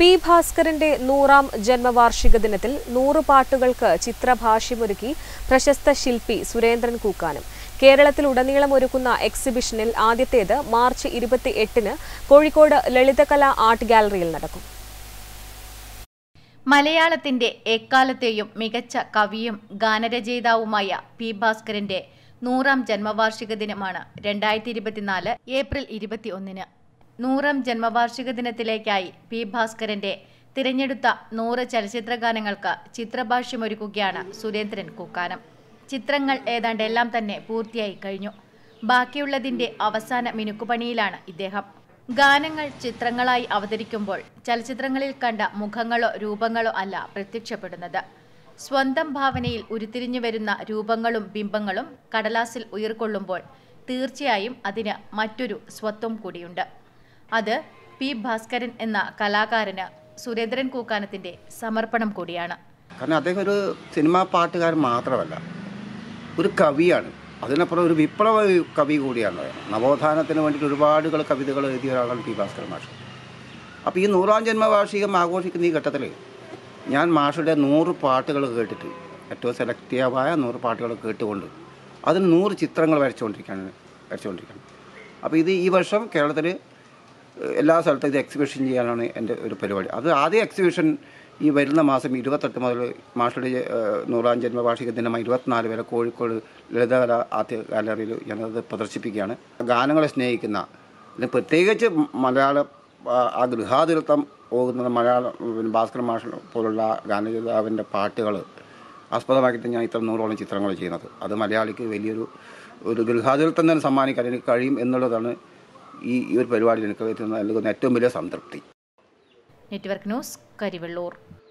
P ഭാസ്കരന്റെ 100ാം ജന്മവാർഷിക ദിനത്തിൽ 100 പാട്ടുകൾക്ക് ചിത്രഭാഷ്യമൊരുക്കി പ്രശസ്ത ശില്പി സുരേന്ദ്രൻ കൂക്കാനം. കേരളത്തിലുടനീളം ഒരുക്കുന്ന എക്സിബിഷനിൽ ആദ്യത്തേത് മാർച്ച് 28-ന് കോഴിക്കോട് ലളിതകലാ ആർട്ട് ഗാലറിയിൽ നടക്കും. മലയാളത്തിന്റെ എക്കാലത്തെയും മികച്ച കവിയും ഗാനരചയിതാവുമായ പി ഭാസ്കരന്റെ 100ാം ജന്മവാർഷിക ദിനമാണ് 2024 ഏപ്രിൽ 21-ന്. 100ാം ജന്മവാർഷിക ദിനത്തിലേക്കായി പി ഭാസ്കരന്റെ തിരഞ്ഞെടുത്ത 100 ചലച്ചിത്രഗാനങ്ങൾക്ക് ചിത്രഭാഷ്യമൊരുക്കുകയാണ് സുരേന്ദ്രൻ കൂക്കാനം. ചിത്രങ്ങൾ ഏതാണ്ട് എല്ലാം തന്നെ പൂർത്തിയായി കഴിഞ്ഞു. ബാക്കിയുള്ളതിന്റെ അവസാന മിനുക്കുപണിയിലാണ് ഇദ്ദേഹം. ഗാനങ്ങൾ ചിത്രങ്ങളായി അവതരിക്കുമ്പോൾ ചലച്ചിത്രങ്ങളിൽ കണ്ട മുഖങ്ങളോ രൂപങ്ങളോ അല്ല പ്രത്യക്ഷപ്പെടുന്നത്. സ്വന്തം ഭാവനയിൽ ഉരുത്തിരിഞ്ഞു വരുന്ന രൂപങ്ങളും ബിംബങ്ങളും കടലാസിൽ ഉയർക്കൊള്ളുമ്പോൾ തീർച്ചയായും അതിന് മറ്റൊരു സ്വത്വം കൂടിയുണ്ട്. അത് പി ഭാസ്കരൻ എന്ന കലാകാരന് സുരേന്ദ്രൻ കൂക്കാനത്തിന്റെ സമർപ്പണം കൂടിയാണ്. കാരണം അദ്ദേഹം ഒരു സിനിമാ പാട്ടുകാരൻ മാത്രമല്ല, ഒരു കവിയാണ്. അതിനപ്പുറം ഒരു വിപ്ലവ കവി കൂടിയാണ്. നവോത്ഥാനത്തിന് വേണ്ടിയിട്ട് ഒരുപാട് കവിതകൾ എഴുതിയ ഒരാളാണ് പി ഭാസ്കരൻ മാഷ്. അപ്പോൾ ഈ 100ാം ജന്മവാർഷികം ആഘോഷിക്കുന്ന ഈ ഘട്ടത്തിൽ ഞാൻ മാഷുടെ 100 പാട്ടുകൾ കേട്ടിട്ട്, ഏറ്റവും സെലക്റ്റീവായ 100 പാട്ടുകൾ കേട്ടുകൊണ്ട് അതിന് 100 ചിത്രങ്ങൾ വരച്ചുകൊണ്ടിരിക്കുകയാണ്. അപ്പോൾ ഇത് ഈ വർഷം കേരളത്തിൽ എല്ലാ സ്ഥലത്തും ഇത് എക്സിബിഷൻ ചെയ്യാനാണ് എൻ്റെ ഒരു പരിപാടി. അത് ആദ്യ എക്സിബിഷൻ ഈ വരുന്ന മാസം 28 മുതൽ മാഷുടെ 100ാം ജന്മവാർഷിക ദിനമായി 24 വരെ കോഴിക്കോട് ലളിതകലാ ആർട്ട് ഗാലറിയിൽ ഞാനത് പ്രദർശിപ്പിക്കുകയാണ്. ഗാനങ്ങളെ സ്നേഹിക്കുന്ന, പ്രത്യേകിച്ച് മലയാളം ആ ഗൃഹാതുരത്വം പോകുന്ന മലയാളം ഭാസ്കരൻ മാഷ് പോലുള്ള ഗാനരചയിതാവിൻ്റെ പാട്ടുകൾ ആസ്പദമാക്കിയിട്ട് ഞാൻ ഇത്ര 100ഓളം ചിത്രങ്ങൾ ചെയ്യുന്നത്. അത് മലയാളിക്ക് വലിയൊരു ഗൃഹാതുരത്വം തന്നെ സമ്മാനിക്കാൻ എനിക്ക് കഴിയും എന്നുള്ളതാണ് ഈ ഒരു പരിപാടിയിൽ എനിക്ക് നൽകുന്ന ഏറ്റവും വലിയ സംതൃപ്തി. Network news, Karivellur.